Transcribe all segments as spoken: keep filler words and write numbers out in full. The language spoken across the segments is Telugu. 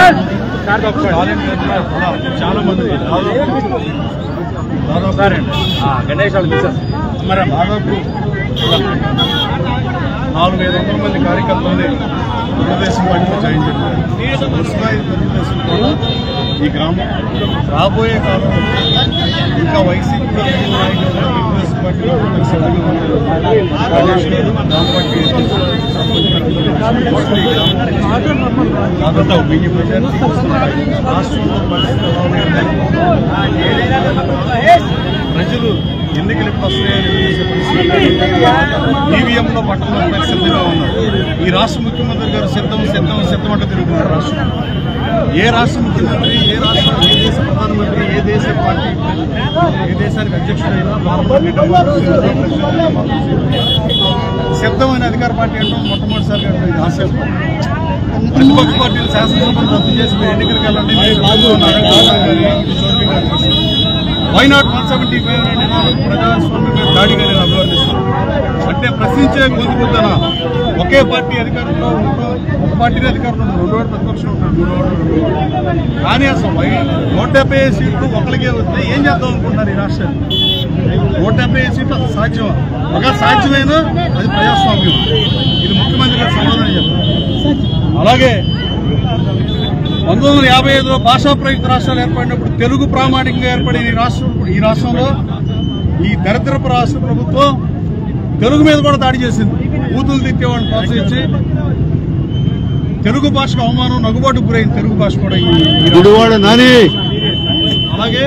చాలా మంది గణేష్ మరి దాదాపు నాలుగు ఐదు వందల మంది కార్యకర్తలని తెలుగుదేశం పార్టీలో జాయిన్ చేశారు. తెలుగుదేశం కూడా ఈ గ్రామం రాబోయే కాలంలో ఇంకా వైసీపీ తెలుగుదేశం పార్టీలో దాదాపు వెయ్యి మెజారిటీ రాష్ట్రంలో ప్రజలు ఎన్నికలు ఎప్పుడు వస్తాయని ఈవీఎంలో పట్టణంలో సిద్ధంగా ఉన్నారు. ఈ రాష్ట్ర ముఖ్యమంత్రి గారు సిద్ధం సిద్ధం సిద్ధం అంటే తిరుగుతున్నారు. రాష్ట్రం ఏ రాష్ట్ర ముఖ్యమంత్రి, ఏ రాష్ట్ర ఏ దేశ ప్రధానమంత్రి, ఏ దేశ పార్టీ, ఏ దేశానికి అధ్యక్షుడైనా సిద్ధమైన అధికార పార్టీ అంటే మొట్టమొదటిసారిగా ఆశిస్తాం. ప్రతిపక్ష పార్టీలు శాసనసభను రద్దు చేసి ఎన్నికలకు వెళ్ళండి why not one seventy five అనే ప్రజాస్వామ్య దాడిగా నేను అభివర్ణిస్తాను. అంటే ప్రశ్నించే గొంతుకుద్దన ఒకే పార్టీ అధికారంలో ఉంటూ ఒక పార్టీని అధికారంలో రెండు వాడు ప్రతిపక్షం ఉంటాడు, మూడు వాడు కానీ అసలు నూట డెబ్బై ఐదు సీట్లు ఒకరికే వస్తే ఏం చేద్దాం అనుకుంటున్నారు ఈ రాష్ట్రాన్ని? నూట డెబ్బై ఐదు సీట్లు అసలు సాధ్యమా? ఒక సాధ్యమైనా అది ప్రజాస్వామ్యం. ఇది ముఖ్యమంత్రి గారు సమాధానం చెప్పారు. అలాగే పంతొమ్మిది వందల యాభై ఐదులో భాషా ప్రయుక్త రాష్ట్రాలు ఏర్పడినప్పుడు తెలుగు ప్రామాణికంగా ఏర్పడిన ఈ రాష్ట్రం ఈ రాష్ట్రంలో ఈ దరిద్రపు రాష్ట్ర ప్రభుత్వం తెలుగు మీద కూడా దాడి చేసింది. బూతులు తిట్టేవాడిని ప్రోత్సహించి తెలుగు భాషకు అవమానం, నగుబాటు గురైంది తెలుగు భాష కూడా. అలాగే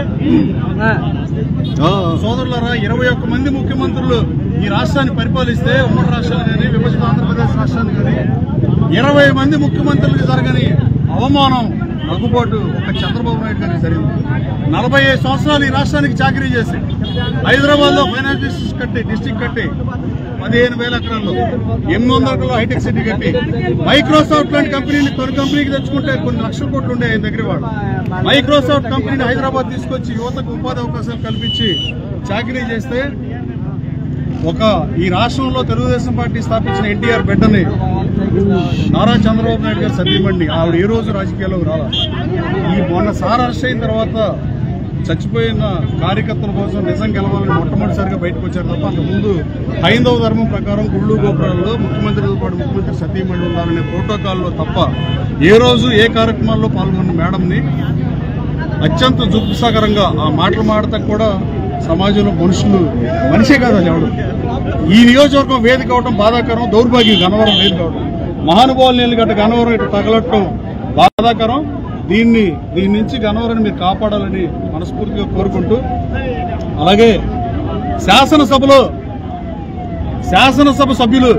సోదరులారా, ఇరవై ఒక్క మంది ముఖ్యమంత్రులు ఈ రాష్ట్రాన్ని పరిపాలిస్తే, ఉమ్మడి రాష్ట్రాన్ని కానీ విభజిత ఆంధ్రప్రదేశ్ రాష్ట్రాన్ని కానీ ఇరవై మంది ముఖ్యమంత్రులకు జరగని అవమానం, నగ్గుబాటు ఒక చంద్రబాబు నాయుడు గారికి జరిగింది. నలభై ఐదు సంవత్సరాలు ఈ రాష్ట్రానికి చాకరీ చేసి హైదరాబాద్ లో ఫైనాన్స్ డిస్ట్రిక్ట్ కట్టి డిస్ట్రిక్ట్ కట్టి పదిహేను వేల ఎకరాల్లో ఎనిమిది వందల హైటెక్ సిటీ కట్టి మైక్రోసాఫ్ట్ లాంటి కంపెనీని కొన్ని కంపెనీకి తెచ్చుకుంటే కొన్ని లక్షల కోట్లు ఉండే ఆయన దగ్గర. వాడు మైక్రోసాఫ్ట్ కంపెనీని హైదరాబాద్ తీసుకొచ్చి యువతకు ఉపాధి అవకాశాలు కల్పించి చాకరీ చేస్తే ఒక ఈ రాష్ట్రంలో తెలుగుదేశం పార్టీ స్థాపించిన ఎన్టీఆర్ బిడ్డని నారా చంద్రబాబు నాయుడు గారు సతీమణి ఆవిడ ఏ రోజు రాజకీయాల్లోకి రాలా. ఈ మొన్న సార్ అరెస్ట్ అయిన తర్వాత చచ్చిపోయిన కార్యకర్తల కోసం నిజం గెలవాలని మొట్టమొదటిసారిగా బయటకు వచ్చారు తప్ప అంతకుముందు హైందవ ధర్మం ప్రకారం గుళ్ళు గోపురాల్లో ముఖ్యమంత్రితో పాటు ముఖ్యమంత్రి సతీమణి ఉండాలనే ప్రోటోకాల్లో తప్ప ఏ రోజు ఏ కార్యక్రమాల్లో పాల్గొన్న మేడంని అత్యంత జుగుప్సాకరంగా ఆ మాటలు మాడతా కూడా సమాజంలో మనుషులు మనిషే కాదు అది ఎవడు. ఈ నియోజకవర్గం వేదిక అవడం బాధాకరం, దౌర్భాగ్యం. గన్నవరం వేదిక అవడం, మహానుభావుల నీళ్ళు గట్ట గన్నవరం ఇటు తగలట్టడం బాధాకరం. దీన్ని దీని నుంచి గన్నవరాన్ని మీరు కాపాడాలని మనస్ఫూర్తిగా కోరుకుంటూ, అలాగే శాసనసభలో శాసనసభ సభ్యులు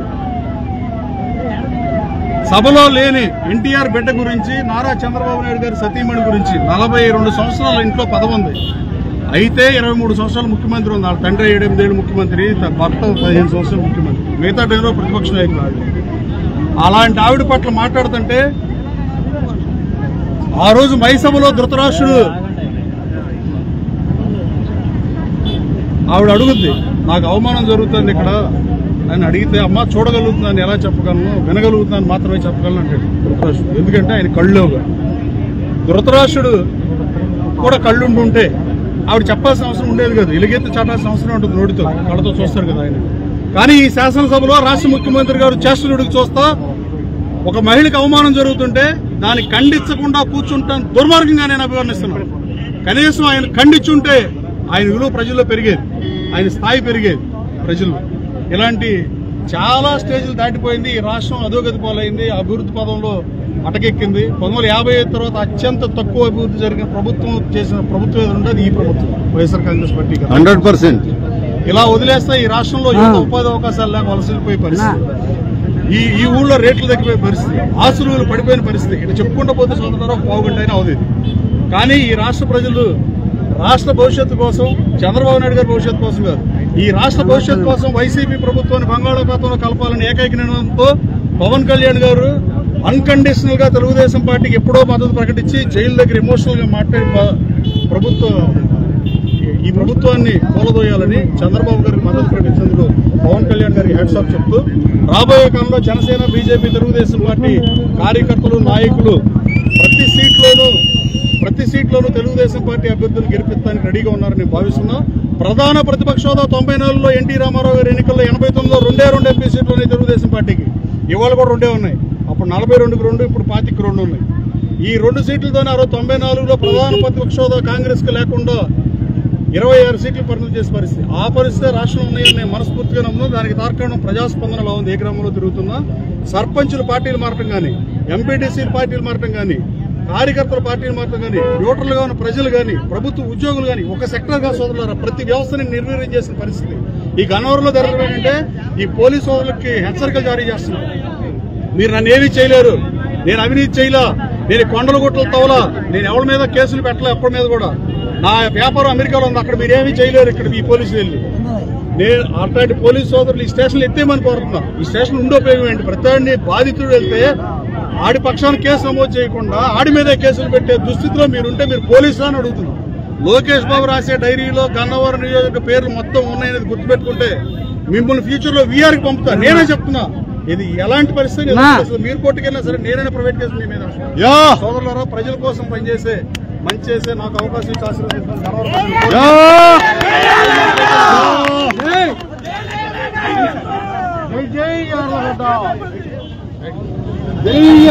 సభలో లేని ఎన్టీఆర్ బిడ్డ గురించి, నారా చంద్రబాబు నాయుడు గారి సతీమణి గురించి నలభై రెండు సంవత్సరాల ఇంట్లో పదవి ఉంది. అయితే ఇరవై మూడు సంవత్సరాలు ముఖ్యమంత్రి ఉంది. వాళ్ళ తండ్రి ఏడెనిమిదేళ్ళు ముఖ్యమంత్రి, భర్త పదిహేను సంవత్సరాలు ముఖ్యమంత్రి, మిగతా టైంలో ప్రతిపక్ష నాయకులు ఆవిడ. అలాంటి ఆవిడ పట్ల మాట్లాడుతుంటే ఆ రోజు మైసభలో ధృతరాష్ట్రుడు ఆవిడ అడుగుద్ది, నాకు అవమానం జరుగుతుంది ఇక్కడ అని అడిగితే, అమ్మ చూడగలుగుతున్నాను ఎలా చెప్పగలను, వినగలుగుతున్నాను మాత్రమే చెప్పగలను అంటాడు ధృతరాష్ట్రుడు. ఎందుకంటే ఆయన కళ్ళుగా. ధృతరాష్ట్రుడు కూడా కళ్ళుంటుంటే ఆవిడ చెప్పాల్సిన అవసరం ఉండేది కదా. ఎలుగెత్తి చాటాల్సిన అవసరం ఉంటుంది, నోటితో కళ్ళతో చూస్తారు కదా ఆయన. కానీ ఈ శాసనసభలో రాష్ట్ర ముఖ్యమంత్రి గారు చేష్టలుడికి చూస్తా ఒక మహిళకు అవమానం జరుగుతుంటే దాన్ని ఖండించకుండా కూర్చుంటాను దుర్మార్గంగా నేను అభివర్ణిస్తున్నాను. కనీసం ఆయన ఖండించుంటే ఆయన విలువ ప్రజల్లో పెరిగేది, ఆయన స్థాయి పెరిగేది ప్రజల్లో. ఇలాంటి చాలా స్టేజ్లు దాటిపోయింది. ఈ రాష్ట్రం అధోగతి పాలైంది, అభివృద్ధి పదంలో అటకెక్కింది. పంతొమ్మిది వందల యాభై ఐదు తర్వాత అత్యంత తక్కువ అభివృద్ధి జరిగిన ప్రభుత్వం చేసిన ప్రభుత్వం ఏది ఉంటుంది ఈ ప్రభుత్వం, YSR Congress party. Hundred percent ఇలా వదిలేస్తే ఈ రాష్ట్రంలో యువత ఉపాధి అవకాశాలు లేక వలసలిపోయే పరిస్థితి, ఈ ఈ ఊళ్ళో రేట్లు తగ్గిపోయే పరిస్థితి, ఆస్తులు పడిపోయిన పరిస్థితి. ఇట్లా చెప్పుకుంటూ పోతే సోదరులారా పావు గంట అయినా అవుతుంది. కానీ ఈ రాష్ట్ర ప్రజలు రాష్ట్ర భవిష్యత్తు కోసం, చంద్రబాబు నాయుడు గారి భవిష్యత్తు కోసం కాదు, ఈ రాష్ట్ర భవిష్యత్తు కోసం వైసీపీ ప్రభుత్వాన్ని బంగాళాఖాతంలో కలపాలని ఏకైక నిర్ణయంతో పవన్ కళ్యాణ్ గారు అన్కండిషనల్ గా తెలుగుదేశం పార్టీకి ఎప్పుడో మద్దతు ప్రకటించి జైలు దగ్గర ఎమోషనల్ గా మాట్లాడి ప్రభుత్వం ఈ ప్రభుత్వాన్ని కూలదోయాలని చంద్రబాబు గారికి మద్దతు ప్రకటించేందుకు పవన్ కళ్యాణ్ గారికి హెడ్స్ ఆఫ్ చెప్తూ, రాబోయే కాలంలో జనసేన, బీజేపీ, తెలుగుదేశం పార్టీ కార్యకర్తలు, నాయకులు ప్రతి సీట్ సీట్లోనూ ప్రతి సీట్లోనూ తెలుగుదేశం పార్టీ అభ్యర్థులు గెలిపించడానికి రెడీగా ఉన్నారని భావిస్తున్నా. ప్రధాన ప్రతిపక్ష హోదా తొంభై నాలుగులో ఎన్టీ రామారావు గారి ఎన్నికల్లో ఎనభై తొమ్మిదిలో రెండే రెండు ఎంపీ సీట్లు ఉన్నాయి తెలుగుదేశం పార్టీకి. ఇవాళ కూడా రెండే ఉన్నాయి. అప్పుడు నలభై రెండుకి రెండు, ఇప్పుడు పాతికి రెండు ఉన్నాయి. ఈ రెండు సీట్లతోనే అరవై తొంభై నాలుగులో ప్రధాన ప్రతిపక్ష హోదా కాంగ్రెస్ కి లేకుండా ఇరవై ఆరు సీట్లు పరిమితం చేసే పరిస్థితి. ఆ పరిస్థితి రాష్ట్రంలో ఉన్నాయని నేను మనస్ఫూర్తిగా నమ్ముతున్నాను. దానికి తార్కాణం ప్రజాస్పందనలో ఉంది. ఏ గ్రామంలో తిరుగుతున్నా సర్పంచులు పార్టీలు మారటం కానీ, ఎంపీటీసీలు పార్టీలు మారటం కానీ, కార్యకర్తల పార్టీలు మారటం కానీ, ఓటర్లుగా ఉన్న ప్రజలు కానీ, ప్రభుత్వ ఉద్యోగులు కానీ, ఒక సెక్టర్ గా సోదరులారా ప్రతి వ్యవస్థని నిర్వీర్యం చేసిన పరిస్థితి. ఈ గన్నవరంలో జరగడం ఏంటంటే ఈ పోలీసు సోదరులకి హెచ్చరికలు జారీ చేస్తున్నారు. మీరు నన్ను ఏమీ చేయలేరు, నేను అవినీతి చేయలా, నేను కొండల గుట్టలు తవ్వలా, నేను ఎవరి మీద కేసులు పెట్టలే, ఎప్పటి మీద కూడా నా వ్యాపారం అమెరికాలో ఉంది, అక్కడ మీరేమీ చేయలేరు ఇక్కడ ఈ పోలీసులు వెళ్ళి. నేను అట్లాంటి పోలీసు సోదరులు ఈ స్టేషన్లు ఎత్తేమని కోరుతున్నా. ఈ స్టేషన్ ఉండే ఉపయోగం ఏంటి? ప్రతి బాధితుడు వెళ్తే ఆడి పక్షాన్ని కేసు నమోదు చేయకుండా ఆడి మీదే కేసులు పెట్టే దుస్థితిలో మీరుంటే మీరు పోలీసులు అని అడుగుతున్నారు. లోకేష్ బాబు రాసే డైరీలో గన్నవరం నియోజక పేర్లు మొత్తం ఉన్నాయనేది గుర్తుపెట్టుకుంటే మిమ్మల్ని ఫ్యూచర్ లో వీఆర్కి పంపుతా. నేనే చెప్తున్నా ఇది ఎలాంటి పరిస్థితి. మీరు కోర్టుకెళ్ళినా సరే నేనైనా ప్రైవేట్ కేసు మీ మీద. సోదరులారా ప్రజల కోసం పనిచేసే మంచి చేసే నాకు అవకాశం ఇచ్చి ఆశీర్వదించాను. జై జై